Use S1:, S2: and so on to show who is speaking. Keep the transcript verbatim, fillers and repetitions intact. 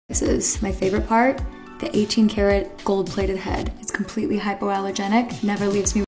S1: This is my favorite part, the eighteen karat gold plated head. It's completely hypoallergenic, never leaves me